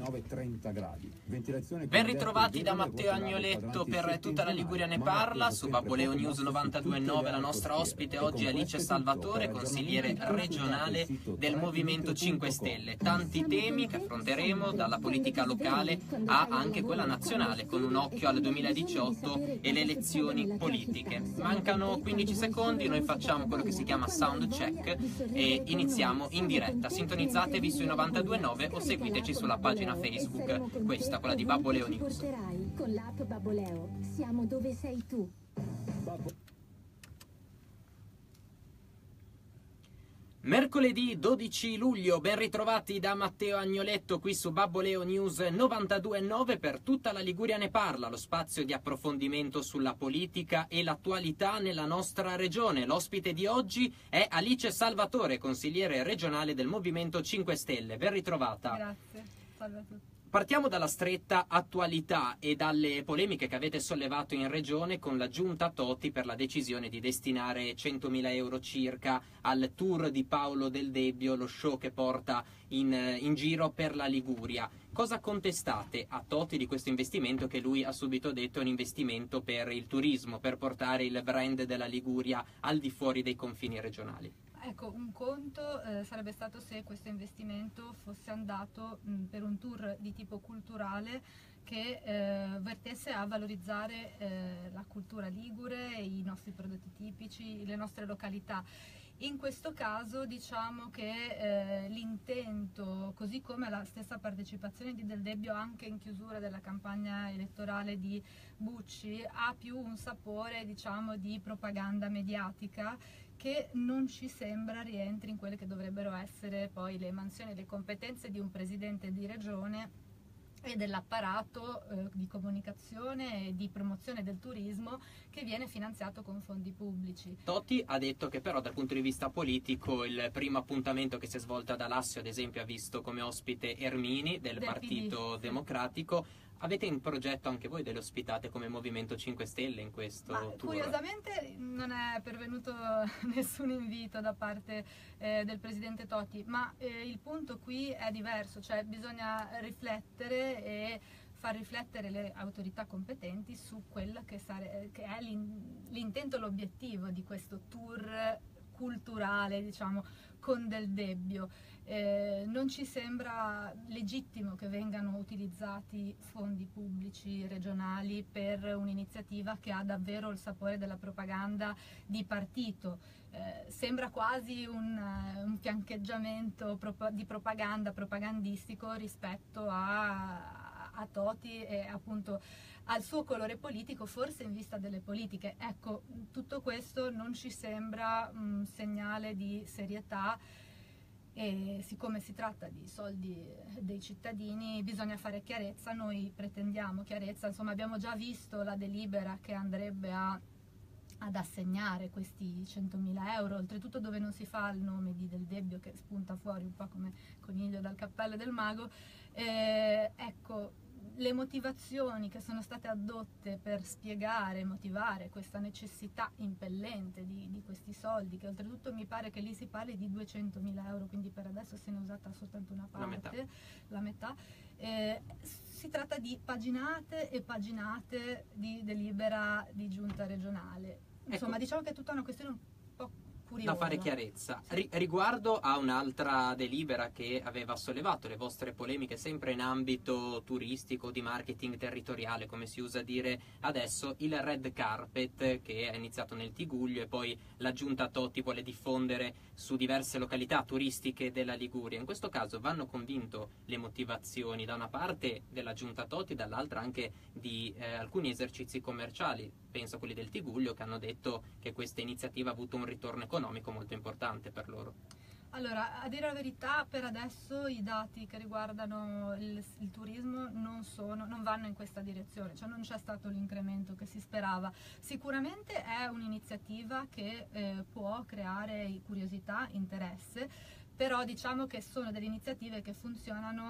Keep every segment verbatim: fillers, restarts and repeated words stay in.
ventinove trenta gradi. Ventilazione ben ritrovati da Matteo Agnoletto per tutta la Liguria ne parla, su Babboleo News novantadue e nove. La nostra ospite oggi è Alice Salvatore, consigliere regionale del Movimento cinque Stelle. Tanti temi che affronteremo, dalla politica locale a anche quella nazionale, con un occhio al duemiladiciotto e le elezioni politiche. Mancano quindici secondi, noi facciamo quello che si chiama sound check e iniziamo in diretta. Sintonizzatevi sui novantadue e nove o seguiteci sulla pagina Facebook, questa quella di Babboleo News. Con l'app Babboleo, siamo dove sei tu. Mercoledì dodici luglio, ben ritrovati da Matteo Agnoletto qui su Babboleo News novantadue e nove. Per tutta la Liguria ne parla, lo spazio di approfondimento sulla politica e l'attualità nella nostra regione. L'ospite di oggi è Alice Salvatore, consigliere regionale del Movimento cinque Stelle. Ben ritrovata. Grazie, salve a tutti. Partiamo dalla stretta attualità e dalle polemiche che avete sollevato in regione con la giunta Toti per la decisione di destinare centomila euro circa al tour di Paolo Del Debbio, lo show che porta in, in giro per la Liguria. Cosa contestate a Toti di questo investimento che lui ha subito detto è un investimento per il turismo, per portare il brand della Liguria al di fuori dei confini regionali? Ecco, un conto eh, sarebbe stato se questo investimento fosse andato mh, per un tour di tipo culturale che eh, vertesse a valorizzare eh, la cultura ligure, i nostri prodotti tipici, le nostre località. In questo caso diciamo che eh, l'intento, così come la stessa partecipazione di Del Debbio anche in chiusura della campagna elettorale di Bucci, ha più un sapore, diciamo, di propaganda mediatica che non ci sembra rientri in quelle che dovrebbero essere poi le mansioni e le competenze di un presidente di regione e dell'apparato eh, di comunicazione e di promozione del turismo che viene finanziato con fondi pubblici. Toti ha detto che però dal punto di vista politico il primo appuntamento che si è svolto ad Alassio, ad esempio, ha visto come ospite Ermini del, del Partito P D, Democratico. Sì. Avete in progetto anche voi delle ospitate come Movimento cinque Stelle in questo Ma, tour? Curiosamente non è pervenuto nessun invito da parte eh, del Presidente Toti, ma eh, il punto qui è diverso, cioè bisogna riflettere e far riflettere le autorità competenti su quello che, sare- che è l'intento e l'obiettivo di questo tour culturale, diciamo, con Del Debbio. Eh, non ci sembra legittimo che vengano utilizzati fondi pubblici regionali per un'iniziativa che ha davvero il sapore della propaganda di partito. Eh, sembra quasi un, un fiancheggiamento prop- di propaganda propagandistico rispetto a, a Toti e appunto al suo colore politico, forse in vista delle politiche. Ecco, tutto questo non ci sembra un segnale di serietà e siccome si tratta di soldi dei cittadini bisogna fare chiarezza. Noi pretendiamo chiarezza, insomma abbiamo già visto la delibera che andrebbe a ad assegnare questi centomila euro, oltretutto dove non si fa il nome di Del Debbio che spunta fuori un po' come coniglio dal cappello del mago. Eh, ecco, le motivazioni che sono state addotte per spiegare, motivare questa necessità impellente di, di questi soldi, che oltretutto mi pare che lì si parli di duecentomila euro, quindi per adesso se ne è usata soltanto una parte, la metà, la metà. Eh, si tratta di paginate e paginate di delibera di giunta regionale. Insomma, ecco, diciamo che è tutta una questione un po' curiosa. Da fare chiarezza. Sì. Ri- riguardo a un'altra delibera che aveva sollevato le vostre polemiche sempre in ambito turistico, di marketing territoriale, come si usa dire adesso, il red carpet che è iniziato nel Tiguglio e poi la giunta Toti vuole diffondere su diverse località turistiche della Liguria. In questo caso vanno convinto le motivazioni da una parte della giunta Toti, dall'altra anche di eh, alcuni esercizi commerciali, penso a quelli del Tiguglio, che hanno detto che questa iniziativa ha avuto un ritorno economico molto importante per loro. Allora, a dire la verità, per adesso i dati che riguardano il, il turismo non, sono, non vanno in questa direzione, cioè non c'è stato l'incremento che si sperava. Sicuramente è un'iniziativa che eh, può creare curiosità, interesse, però diciamo che sono delle iniziative che funzionano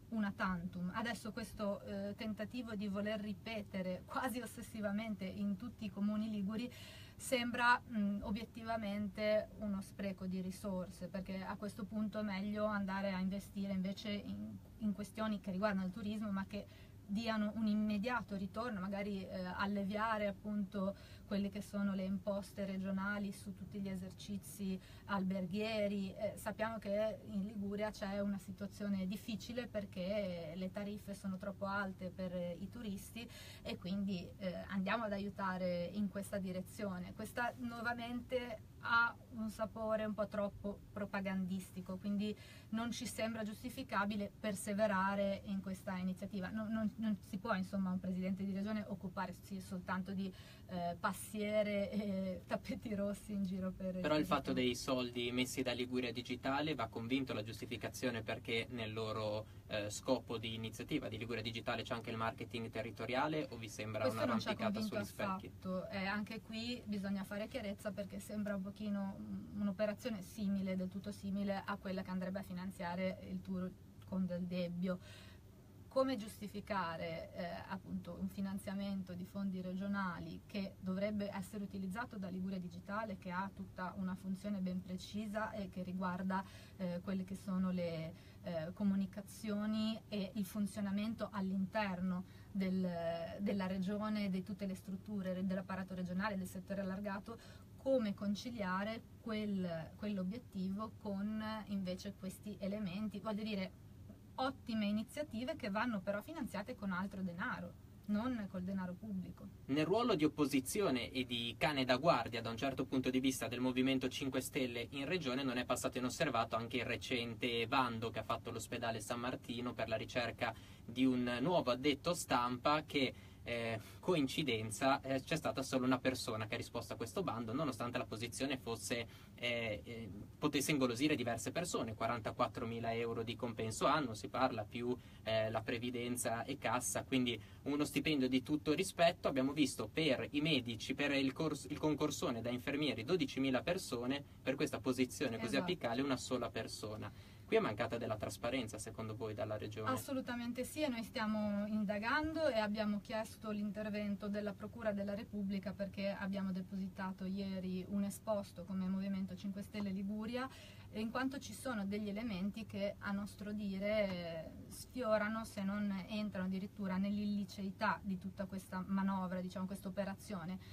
una tantum. Adesso questo eh, tentativo di voler ripetere quasi ossessivamente in tutti i comuni liguri sembra mh, obiettivamente uno spreco di risorse, perché a questo punto è meglio andare a investire invece in, in questioni che riguardano il turismo, ma che diano un immediato ritorno, magari eh, alleviare appunto quelle che sono le imposte regionali su tutti gli esercizi alberghieri. Eh, sappiamo che in Liguria c'è una situazione difficile perché le tariffe sono troppo alte per i turisti e quindi eh, andiamo ad aiutare in questa direzione. Questa nuovamente ha un sapore un po' troppo propagandistico, quindi non ci sembra giustificabile perseverare in questa iniziativa. Non, non, non si può, insomma, un presidente di regione occuparsi soltanto di eh, passiere e tappeti rossi in giro per... Però il fatto dei soldi messi da Liguria Digitale va convinto la giustificazione, perché nel loro eh, scopo di iniziativa di Liguria Digitale c'è anche il marketing territoriale, o vi sembra Questo una non ci ha arrampicata convinto sugli specchi? affatto. Eh, anche qui bisogna fare chiarezza, perché sembra un pochino un'operazione simile, del tutto simile a quella che andrebbe a finanziare il tour con Del Debbio. Come giustificare eh, appunto un finanziamento di fondi regionali che dovrebbe essere utilizzato da Liguria Digitale, che ha tutta una funzione ben precisa e che riguarda eh, quelle che sono le eh, comunicazioni e il funzionamento all'interno del, della regione, di tutte le strutture dell'apparato regionale, del settore allargato? Come conciliare quel, quell'obiettivo con invece questi elementi? Voglio dire, ottime iniziative che vanno però finanziate con altro denaro, non col denaro pubblico. Nel ruolo di opposizione e di cane da guardia, da un certo punto di vista, del Movimento cinque Stelle in regione, non è passato inosservato anche il recente bando che ha fatto l'ospedale San Martino per la ricerca di un nuovo addetto stampa che... Eh, coincidenza, eh, c'è stata solo una persona che ha risposto a questo bando, nonostante la posizione fosse eh, eh, potesse ingolosire diverse persone. Quarantaquattromila euro di compenso anno si parla, più eh, la previdenza e cassa, quindi uno stipendio di tutto rispetto. Abbiamo visto per i medici, per il, corso, il concorsone da infermieri, dodicimila persone, per questa posizione così esatto. apicale una sola persona. Qui è mancata della trasparenza, secondo voi, dalla regione? Assolutamente sì, e noi stiamo indagando e abbiamo chiesto l'intervento della Procura della Repubblica, perché abbiamo depositato ieri un esposto come Movimento cinque Stelle Liguria, in quanto ci sono degli elementi che a nostro dire sfiorano, se non entrano addirittura nell'illiceità di tutta questa manovra, diciamo, questa operazione.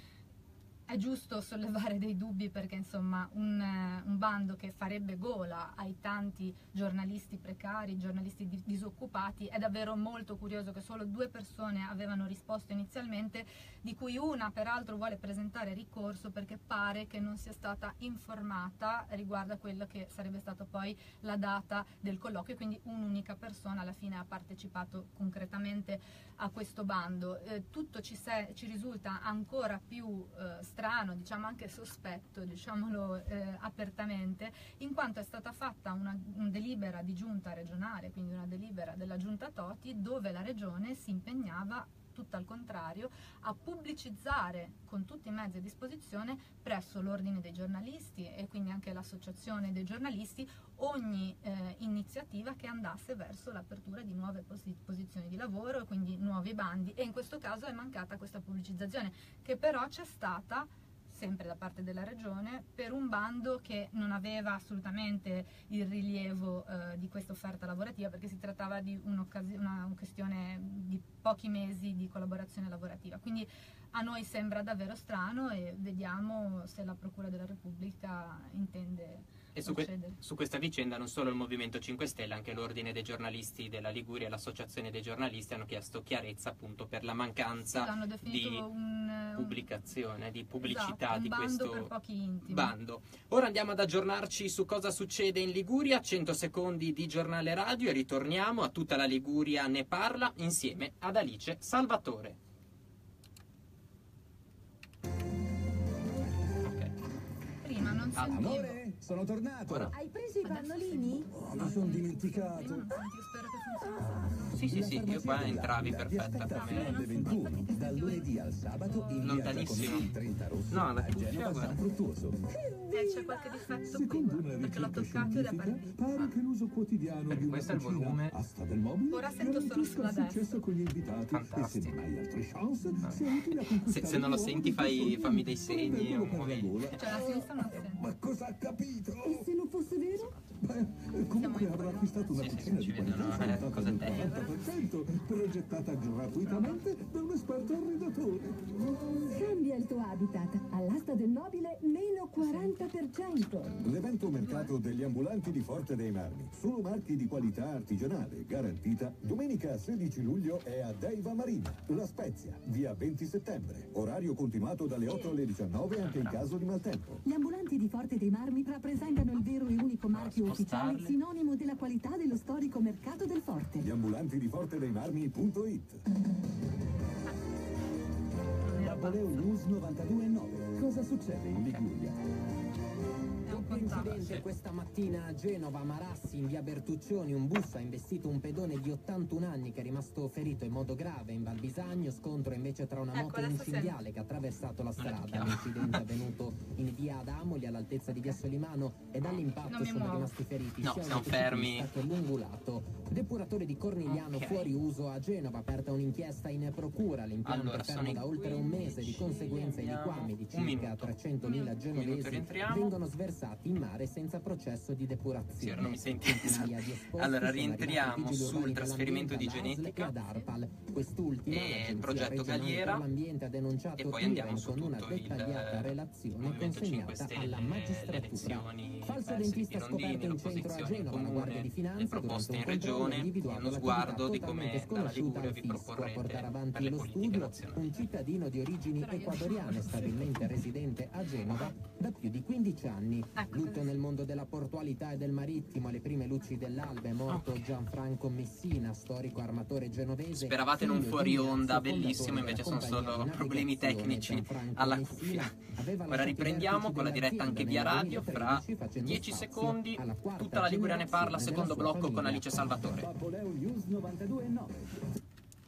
È giusto sollevare dei dubbi, perché insomma un, un bando che farebbe gola ai tanti giornalisti precari, giornalisti di, disoccupati. È davvero molto curioso che solo due persone avevano risposto inizialmente, di cui una peraltro vuole presentare ricorso perché pare che non sia stata informata riguardo a quella che sarebbe stata poi la data del colloquio, quindi un'unica persona alla fine ha partecipato concretamente a questo bando. Eh, tutto ci, se, ci risulta ancora più eh, strano, diciamo anche sospetto, diciamolo eh, apertamente, in quanto è stata fatta una, una delibera di giunta regionale, quindi una delibera della giunta Toti, dove la regione si impegnava, tutto al contrario, a pubblicizzare con tutti i mezzi a disposizione presso l'ordine dei giornalisti e quindi anche l'associazione dei giornalisti ogni eh, iniziativa che andasse verso l'apertura di nuove posi posizioni di lavoro e quindi nuovi bandi, e in questo caso è mancata questa pubblicizzazione, che però c'è stata sempre da parte della regione per un bando che non aveva assolutamente il rilievo eh, di questa offerta lavorativa, perché si trattava di una, una questione di pochi mesi di collaborazione lavorativa. Quindi a noi sembra davvero strano e vediamo se la Procura della Repubblica intende E su, que su questa vicenda non solo il Movimento cinque Stelle, anche l'Ordine dei giornalisti della Liguria e l'Associazione dei giornalisti hanno chiesto chiarezza appunto per la mancanza di un, pubblicazione, di pubblicità, esatto, di bando questo per pochi intimi. bando. Ora andiamo ad aggiornarci su cosa succede in Liguria, cento secondi di giornale radio, e ritorniamo a Tutta la Liguria ne parla insieme ad Alice Salvatore. Non Amore, sono tornato. Hai preso i pannolini? Oh, mi sono dimenticato. Prima non senti, spero che funzioni. Sì, sì, sì, io qua entravi perfetta per me. ventuno, dal lunedì al sabato in via Lontanissimo. Giacometti trenta Rosso No, la a cuffia, Genova guarda. San Fruttuoso. Eh, c'è qualche difetto qui, Secondo una guarda, perché l'ho ricerca toccato ed è scientifica, partito. pare che l'uso quotidiano Perché di una questo è il cucina volume. asta del mobile Ora sento solo garantisca sulla il destra. successo con gli invitati e se Fantastico. non hai altre chance sia utile a Se, conquistare se non lo un uomo senti di fai, questo fammi dei ordine. segni Prendetelo o per la muovi. gola. Cioè la sinistra non sente. Ma cosa ha capito? E se non fosse vero? Beh, comunque avrà acquistato una Sì, sì, cucina ci di vedono, qualità eh, dotata cose del tecniche. quaranta per cento, progettata gratuitamente da un esperto arredatore. Cambia il tuo habitat. All'asta del nobile meno quaranta per cento. L'evento mercato degli ambulanti di Forte dei Marmi. Solo marchi di qualità artigianale, garantita. Domenica sedici luglio è a Deiva Marina, La Spezia, via venti settembre. Orario continuato dalle otto alle diciannove anche in caso di maltempo. Gli ambulanti di Forte dei Marmi rappresentano il vero e unico marchio ufficiale spostarli. sinonimo della qualità dello storico mercato del Forte. Gli ambulanti di Forte dei Marmi punto it. Babboleo News novantadue e nove. Cosa succede in Liguria? È un Doppio contatto. incidente questa mattina a Genova, Marassi, in via Bertuccioni, un bus ha investito un pedone di ottantuno anni che è rimasto ferito in modo grave in Val Bisagno, scontro invece tra una Ecco, moto e un adesso cinghiale che ha attraversato la Non è strada. chiaro. L'incidente è avvenuto in via Adamoli all'altezza di via Solimano e Non dall'impatto mi sono muovo. rimasti feriti No, sia un siamo motociclista fermi. che l'ungulato. Depuratore di Cornigliano Ok. fuori uso a Genova, aperta un'inchiesta in procura. L'impianto Allora, è fermo sono i da oltre un mese, di quindici, conseguenza i liquami di un circa minuto. trecentomila Un minuto, genovesi rientriamo. vengono sversati in mare senza processo di depurazione. Sì, ora non mi senti. Centinaia di esposti Allora, sono rientriamo arrivati i vigili sul urbani trasferimento di dell'ambiente, all'A S L genetica e ad ARPAL. Quest'ultima, e l'Agenzia il progetto regionale Galliera, per l'ambiente, ha denunciato e poi andiamo Iren su con una tutto il dettagliata relazione Movimento cinque consegnata Stelle, alla le magistratura. elezioni Falso perse di dentista scoperto Pirondini, in centro a l'opposizione in Genova, la Guardia di comune, Finanza le proposte in durante un controllo regione ha e individuato uno l'attività sguardo di totalmente come dalla sconosciuta Liguria al vi fisco. A portare proporrete avanti per le lo politiche studio nazionali. un cittadino di origini Però io- ecuadoriane stabilmente residente a Genova da più di quindici anni. Ecco, Lutto così. nel mondo della portualità e del marittimo, alle prime luci dell'alba è morto Gianfranco Messina, storico armatore genovese. Speravate in un figlio fuori di onda Ignazio, bellissimo, fondatore invece della sono solo compagnia di problemi navigazione. tecnici Gianfranco alla Messina cuffia. aveva Ora lasciato i riprendiamo vertici con la diretta dell'azienda anche via nel radio fra duemilatredici, facendo dieci spazio secondi. alla quarta Tutta la Liguria ne parla, generazione secondo della sua blocco con famiglia. Alice Salvatore. Babboleo News novantadue e nove.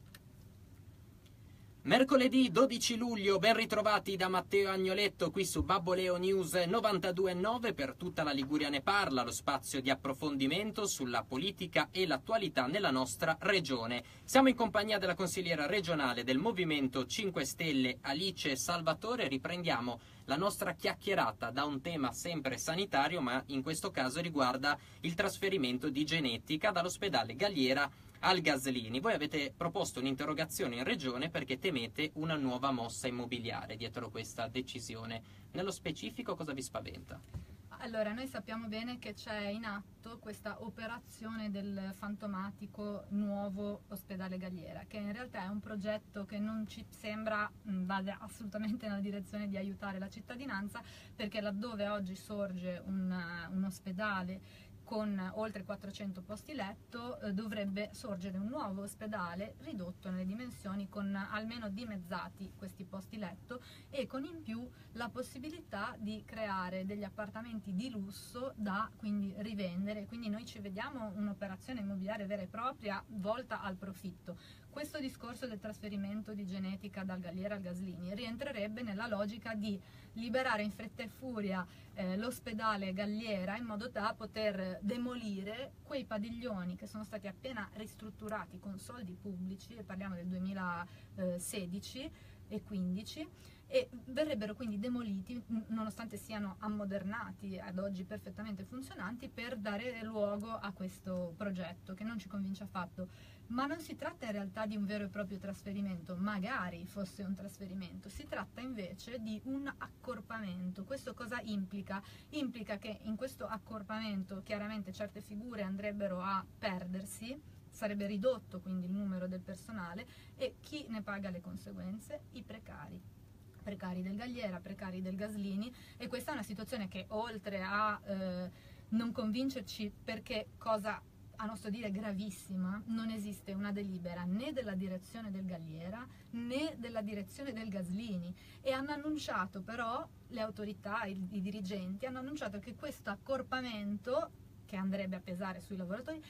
Mercoledì dodici luglio, ben ritrovati da Matteo Agnoletto qui su Babboleo News novantadue e nove. Per tutta la Liguria ne parla, lo spazio di approfondimento sulla politica e l'attualità nella nostra regione. Siamo in compagnia della consigliera regionale del Movimento cinque Stelle Alice Salvatore. Riprendiamo la nostra chiacchierata da un tema sempre sanitario, ma in questo caso riguarda il trasferimento di genetica dall'ospedale Galliera al Gaslini. Voi avete proposto un'interrogazione in regione perché temete una nuova mossa immobiliare dietro questa decisione. Nello specifico cosa vi spaventa? Allora, noi sappiamo bene che c'è in atto questa operazione del fantomatico nuovo ospedale Galliera, che in realtà è un progetto che non ci sembra mh, vada assolutamente nella direzione di aiutare la cittadinanza, perché laddove oggi sorge un, uh, un ospedale con oltre quattrocento posti letto, eh, dovrebbe sorgere un nuovo ospedale ridotto nelle dimensioni, con almeno dimezzati questi posti letto e con in più la possibilità di creare degli appartamenti di lusso da quindi rivendere. Quindi noi ci vediamo un'operazione immobiliare vera e propria volta al profitto. Questo discorso del trasferimento di genetica dal Galliera al Gaslini rientrerebbe nella logica di liberare in fretta e furia eh, l'ospedale Galliera in modo da poter demolire quei padiglioni che sono stati appena ristrutturati con soldi pubblici, e parliamo del duemilasedici e quindici, e verrebbero quindi demoliti nonostante siano ammodernati ad oggi perfettamente funzionanti, per dare luogo a questo progetto che non ci convince affatto. Ma non si tratta in realtà di un vero e proprio trasferimento, magari fosse un trasferimento, si tratta invece di un accorpamento. Questo cosa implica? Implica che in questo accorpamento chiaramente certe figure andrebbero a perdersi, sarebbe ridotto quindi il numero del personale, e chi ne paga le conseguenze? I precari. Precari del Galliera, precari del Gaslini, e questa è una situazione che oltre a eh, non convincerci, perché cosa a nostro dire gravissima, non esiste una delibera né della direzione del Galliera né della direzione del Gaslini, e hanno annunciato però, le autorità, i, i dirigenti hanno annunciato che questo accorpamento, che andrebbe a pesare sui lavoratori,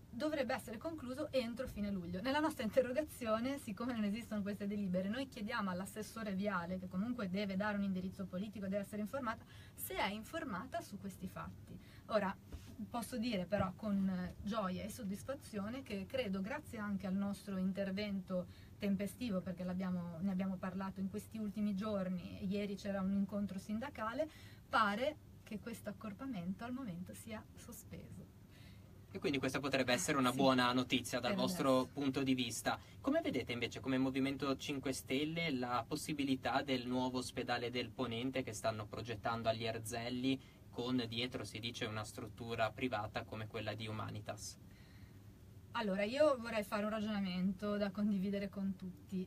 dovrebbe essere concluso entro fine luglio. Nella nostra interrogazione, siccome non esistono queste delibere, noi chiediamo all'assessore viale, che comunque deve dare un indirizzo politico, deve essere informata, se è informata su questi fatti. Ora, posso dire però con gioia e soddisfazione che credo, grazie anche al nostro intervento tempestivo, perché l'abbiamo, ne abbiamo parlato in questi ultimi giorni, ieri c'era un incontro sindacale, pare che questo accorpamento al momento sia sospeso. E quindi questa potrebbe essere una Sì, buona notizia dal per vostro adesso. punto di vista. Come vedete invece come Movimento cinque Stelle la possibilità del nuovo ospedale del Ponente che stanno progettando agli Erzelli, con dietro si dice una struttura privata come quella di Humanitas? Allora, io vorrei fare un ragionamento da condividere con tutti.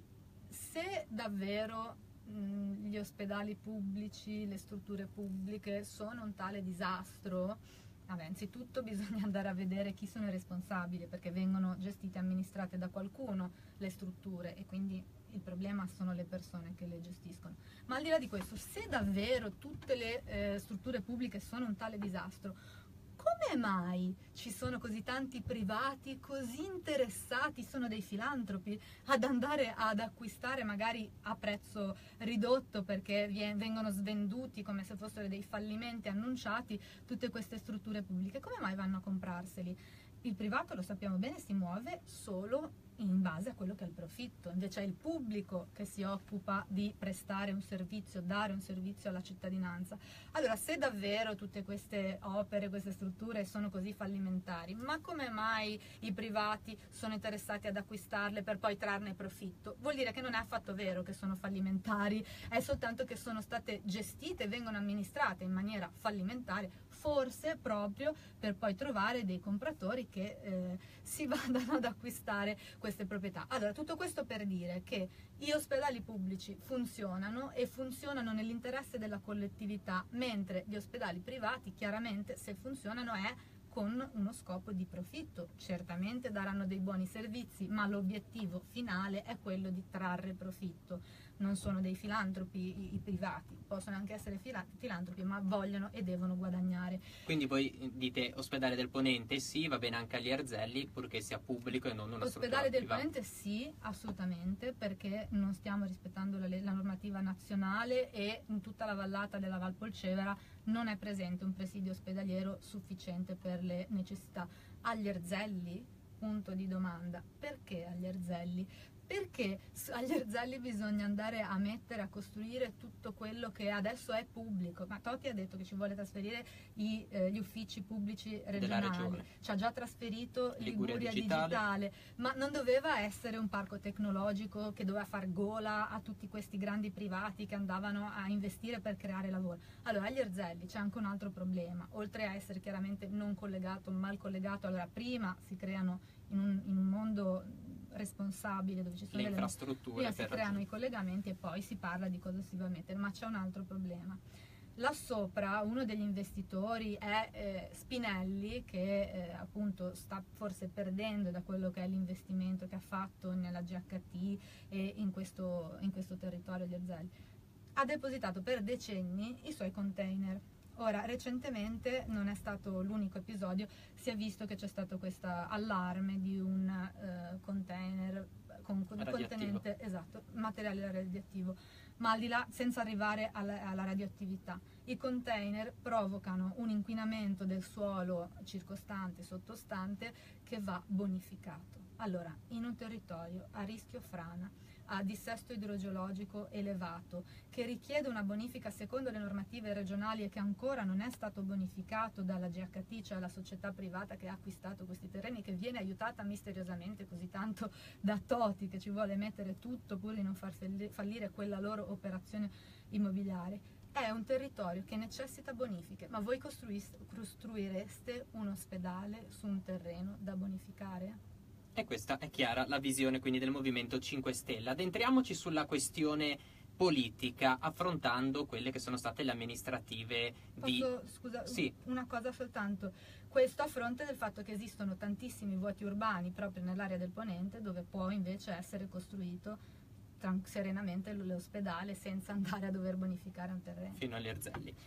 Se davvero mh, gli ospedali pubblici, le strutture pubbliche sono un tale disastro, vabbè, anzitutto bisogna andare a vedere chi sono i responsabili, perché vengono gestite e amministrate da qualcuno le strutture e quindi il problema sono le persone che le gestiscono. Ma al di là di questo, se davvero tutte le eh, strutture pubbliche sono un tale disastro, come mai ci sono così tanti privati così interessati, sono dei filantropi, ad andare ad acquistare magari a prezzo ridotto, perché vien- vengono svenduti come se fossero dei fallimenti annunciati tutte queste strutture pubbliche? Come mai vanno a comprarseli? Il privato, lo sappiamo bene, si muove solo in base a quello che è il profitto, invece è il pubblico che si occupa di prestare un servizio, dare un servizio alla cittadinanza. Allora, se davvero tutte queste opere, queste strutture sono così fallimentari, ma come mai i privati sono interessati ad acquistarle per poi trarne profitto? Vuol dire che non è affatto vero che sono fallimentari, è soltanto che sono state gestite, vengono amministrate in maniera fallimentare, forse proprio per poi trovare dei compratori che eh, si vadano ad acquistare queste proprietà. Allora, tutto questo per dire che gli ospedali pubblici funzionano e funzionano nell'interesse della collettività, mentre gli ospedali privati chiaramente, se funzionano, è con uno scopo di profitto. Certamente daranno dei buoni servizi, ma l'obiettivo finale è quello di trarre profitto. Non sono dei filantropi i, i privati, possono anche essere fila, filantropi, ma vogliono e devono guadagnare. Quindi voi dite ospedale del Ponente sì, va bene anche agli Erzelli, purché sia pubblico e non una struttura Ospedale del privata. Ponente sì, assolutamente, perché non stiamo rispettando la, la normativa nazionale e in tutta la vallata della Val Polcevera non è presente un presidio ospedaliero sufficiente per le necessità. Agli Erzelli? Punto di domanda. Perché agli Erzelli? Perché agli Erzelli bisogna andare a mettere, a costruire tutto quello che adesso è pubblico? Ma Totti ha detto che ci vuole trasferire i, eh, gli uffici pubblici regionali, ci ha già trasferito Liguria, Liguria digitale. digitale, ma non doveva essere un parco tecnologico che doveva far gola a tutti questi grandi privati che andavano a investire per creare lavoro. Allora, agli Erzelli c'è anche un altro problema, oltre a essere chiaramente non collegato, mal collegato. Allora, prima si creano in un, in un mondo responsabile dove ci sono le delle infrastrutture, prima si creano raggiungere. i collegamenti e poi si parla di cosa si va a mettere, ma c'è un altro problema. Là sopra uno degli investitori è eh, Spinelli, che eh, appunto sta forse perdendo da quello che è l'investimento che ha fatto nella G H T e in questo, in questo territorio di Erzelli. Ha depositato per decenni i suoi container. Ora, recentemente, non è stato l'unico episodio, si è visto che c'è stato questo allarme di un uh, container con, con contenente, esatto, materiale radioattivo, ma al di là, senza arrivare alla, alla radioattività. I container provocano un inquinamento del suolo circostante, sottostante, che va bonificato. Allora, in un territorio a rischio frana, a dissesto idrogeologico elevato, che richiede una bonifica secondo le normative regionali e che ancora non è stato bonificato dalla G H T, cioè la società privata che ha acquistato questi terreni, che viene aiutata misteriosamente così tanto da Totti, che ci vuole mettere tutto pur di non far fallire quella loro operazione immobiliare. È un territorio che necessita bonifiche, ma voi costruireste un ospedale su un terreno da bonificare? E questa è chiara la visione quindi del Movimento cinque Stelle. Addentriamoci sulla questione politica, affrontando quelle che sono state le amministrative di... Posso, scusa, sì. una cosa soltanto. Questo a fronte del fatto che esistono tantissimi vuoti urbani proprio nell'area del Ponente, dove può invece essere costruito serenamente l'ospedale senza andare a dover bonificare un terreno. Fino agli Erzelli. Certo.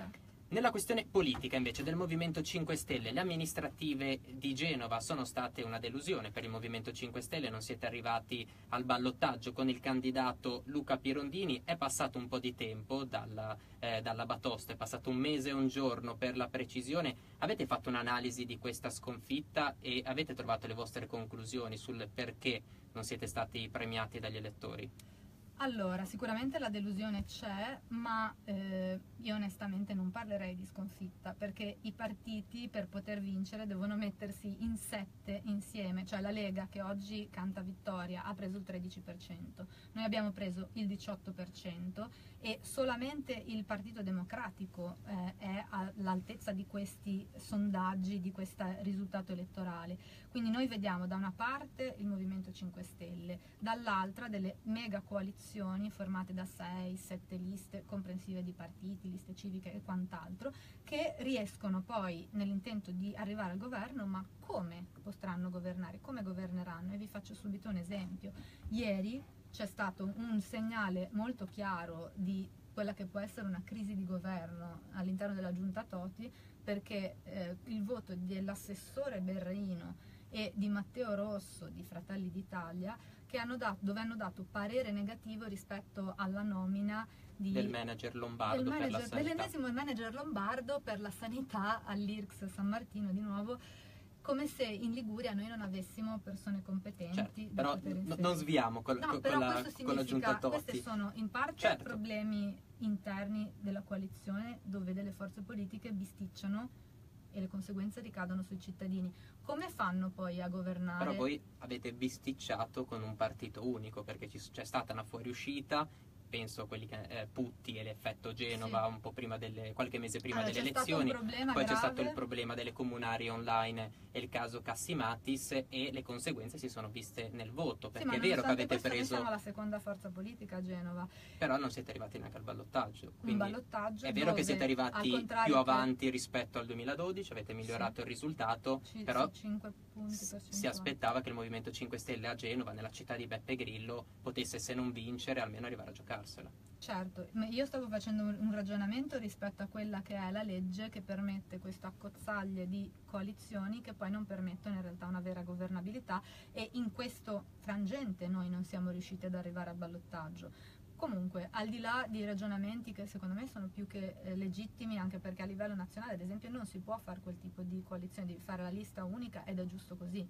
Nella questione politica invece del Movimento cinque Stelle, le amministrative di Genova sono state una delusione per il Movimento cinque Stelle, non siete arrivati al ballottaggio con il candidato Luca Pirondini, è passato un po' di tempo dalla, eh, dalla batosta, è passato un mese e un giorno per la precisione. Avete fatto un'analisi di questa sconfitta e avete trovato le vostre conclusioni sul perché non siete stati premiati dagli elettori? Allora, sicuramente la delusione c'è, ma eh, io onestamente non parlerei di sconfitta, perché i partiti per poter vincere devono mettersi in sette insieme, cioè la Lega che oggi canta vittoria ha preso il tredici per cento, noi abbiamo preso il diciotto per cento e solamente il Partito Democratico eh, è all'altezza di questi sondaggi, di questo risultato elettorale. Quindi noi vediamo da una parte il Movimento cinque Stelle, dall'altra delle mega coalizioni formate da sei sette liste comprensive di partiti, liste civiche e quant'altro, che riescono poi nell'intento di arrivare al governo, ma come potranno governare, come governeranno? E vi faccio subito un esempio. Ieri c'è stato un segnale molto chiaro di quella che può essere una crisi di governo all'interno della giunta Toti, perché eh, il voto dell'assessore Berreino e di Matteo Rosso di Fratelli d'Italia, che hanno dato, dove hanno dato parere negativo rispetto alla nomina di, del manager lombardo del manager, per la sanità. dell'ennesimo manager lombardo per la sanità all'I R C S San Martino di nuovo, come se in Liguria noi non avessimo persone competenti. Certo, da però poter n- inserire. non sviamo col, No, con, però la, questo con la giunta significa, Totti. questi sono in parte Certo. problemi interni della coalizione dove delle forze politiche bisticciano e le conseguenze ricadono sui cittadini. Come fanno poi a governare? Però voi avete bisticciato con un partito unico, perché ci- c'è stata una fuoriuscita, penso a quelli che eh, Putti e l'effetto Genova Sì. un po' prima delle, qualche mese prima Allora, delle c'è stato un elezioni, problema poi c'è grave. stato il problema delle comunari online e il caso Cassimatis e le conseguenze si sono viste nel voto, Sì, perché ma è vero che nonostante avete questo noi preso, siamo la seconda forza politica a Genova. però non siete arrivati neanche al ballottaggio. Un Quindi ballottaggio è vero dove, che siete al arrivati contrario più che- avanti rispetto al duemiladodici, avete migliorato Sì. il risultato, Ci- però sì, cinque punti s- percentuali. si aspettava che il Movimento cinque Stelle a Genova, nella città di Beppe Grillo, potesse, se non vincere, almeno arrivare a giocarsela. Certo, ma io stavo facendo un un ragionamento rispetto a quella che è la legge che permette questo accozzaglie di coalizioni che poi non permettono in realtà una vera governabilità, e in questo frangente noi non siamo riusciti ad arrivare al ballottaggio. Comunque, al di là di ragionamenti che secondo me sono più che eh, legittimi, anche perché a livello nazionale ad esempio non si può fare quel tipo di coalizione, devi fare la lista unica ed è giusto così.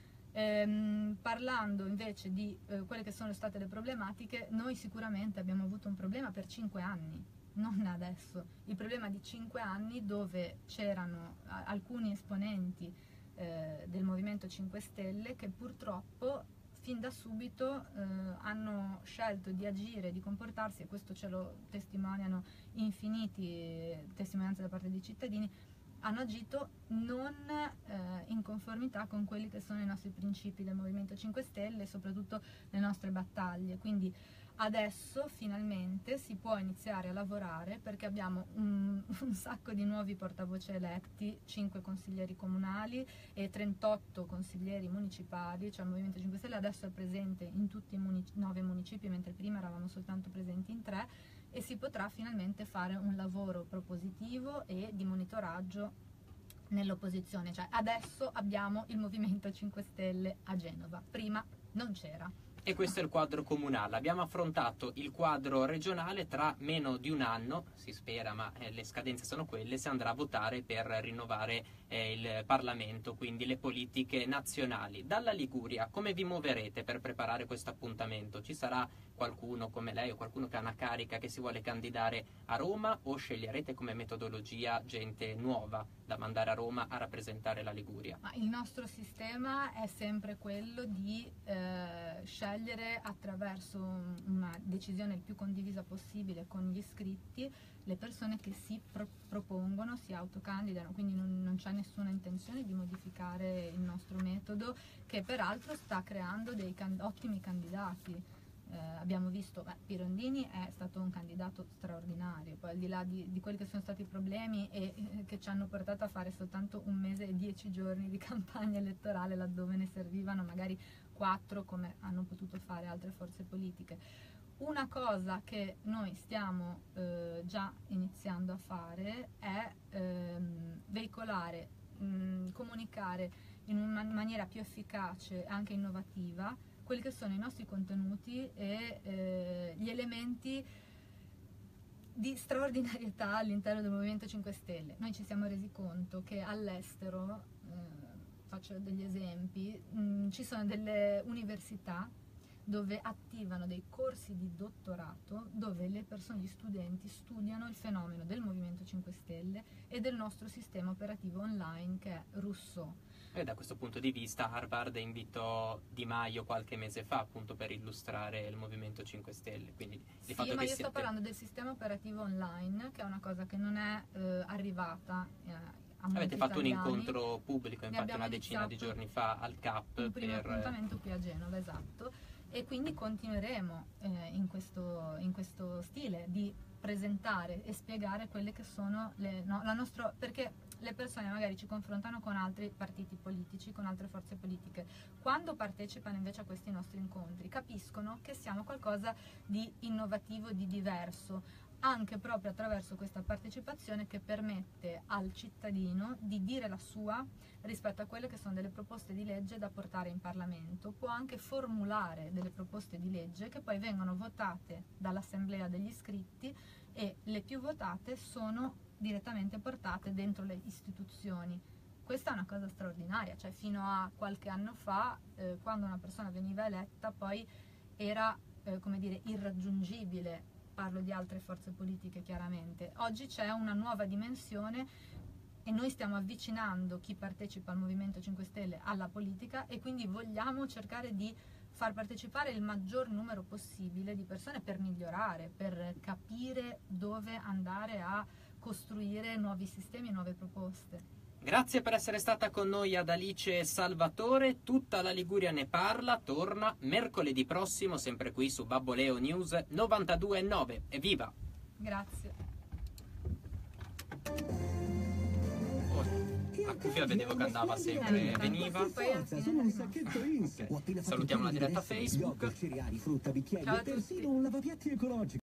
Ehm, parlando invece di eh, quelle che sono state le problematiche, noi sicuramente abbiamo avuto un problema per cinque anni, non adesso, il problema di cinque anni dove c'erano a- alcuni esponenti eh, del Movimento cinque Stelle che purtroppo fin da subito eh, hanno scelto di agire, di comportarsi, e questo ce lo testimoniano infiniti eh, testimonianze da parte dei cittadini, hanno agito non eh, in conformità con quelli che sono i nostri principi del Movimento cinque Stelle e soprattutto le nostre battaglie. Quindi adesso finalmente si può iniziare a lavorare, perché abbiamo un, un sacco di nuovi portavoce eletti, cinque consiglieri comunali e trentotto consiglieri municipali, cioè il Movimento cinque Stelle adesso è presente in tutti i munici- nove municipi, mentre prima eravamo soltanto presenti in tre, e si potrà finalmente fare un lavoro propositivo e di monitoraggio nell'opposizione. Cioè adesso abbiamo il Movimento cinque Stelle a Genova, prima non c'era. E questo è il quadro comunale. Abbiamo affrontato il quadro regionale. Tra meno di un anno, si spera, ma eh, le scadenze sono quelle, si andrà a votare per rinnovare eh, il Parlamento, quindi le politiche nazionali. Dalla Liguria, come vi muoverete per preparare questo appuntamento? Ci sarà qualcuno come lei o qualcuno che ha una carica che si vuole candidare a Roma, o sceglierete come metodologia gente nuova da mandare a Roma a rappresentare la Liguria? Ma il nostro sistema è sempre quello di eh, scegliere attraverso una decisione il più condivisa possibile con gli iscritti le persone che si pro- propongono, si autocandidano, quindi non, non c'è nessuna intenzione di modificare il nostro metodo, che peraltro sta creando dei can- ottimi candidati. Eh, abbiamo visto, beh, Pirondini è stato un candidato straordinario, poi al di là di, di quelli che sono stati i problemi e eh, che ci hanno portato a fare soltanto un mese e dieci giorni di campagna elettorale laddove ne servivano magari quattro come hanno potuto fare altre forze politiche. Una cosa che noi stiamo eh, già iniziando a fare è ehm, veicolare, mh, comunicare in una maniera più efficace e anche innovativa quelli che sono i nostri contenuti e eh, gli elementi di straordinarietà all'interno del Movimento cinque Stelle. Noi ci siamo resi conto che all'estero, eh, faccio degli esempi, mh, ci sono delle università dove attivano dei corsi di dottorato dove le persone, gli studenti, studiano il fenomeno del Movimento cinque Stelle e del nostro sistema operativo online che è Rousseau. E da questo punto di vista Harvard invitò Di Maio qualche mese fa appunto per illustrare il Movimento cinque Stelle. Quindi il sì, fatto ma che io siete... sto parlando del sistema operativo online, che è una cosa che non è eh, arrivata eh, a molti Avete fatto italiani. un incontro pubblico, Ne infatti abbiamo una decina di iniziato giorni fa al C A P un primo per... appuntamento qui a Genova, esatto. E quindi continueremo eh, in, questo, in questo stile di presentare e spiegare quelle che sono le, no, la nostra, perché le persone magari ci confrontano con altri partiti politici, con altre forze politiche. Quando partecipano invece a questi nostri incontri capiscono che siamo qualcosa di innovativo, di diverso, anche proprio attraverso questa partecipazione che permette al cittadino di dire la sua rispetto a quelle che sono delle proposte di legge da portare in Parlamento. Può anche formulare delle proposte di legge che poi vengono votate dall'assemblea degli iscritti e le più votate sono direttamente portate dentro le istituzioni. Questa è una cosa straordinaria, cioè fino a qualche anno fa, eh, quando una persona veniva eletta, poi era eh, come dire, irraggiungibile. Parlo di altre forze politiche chiaramente. Oggi c'è una nuova dimensione e noi stiamo avvicinando chi partecipa al Movimento cinque Stelle alla politica e quindi vogliamo cercare di far partecipare il maggior numero possibile di persone per migliorare, per capire dove andare a costruire nuovi sistemi e nuove proposte. Grazie per essere stata con noi ad Alice Salvatore. Tutta la Liguria ne parla torna mercoledì prossimo, sempre qui su Babboleo News novantadue e nove. Evviva! Grazie. A Cuffia vedevo che andava sempre, veniva. Sono un sacchetto Insa. Salutiamo la diretta Facebook. Cereali, frutta, bicchieri Ciao a e persino tutti. un lavapiatti ecologico.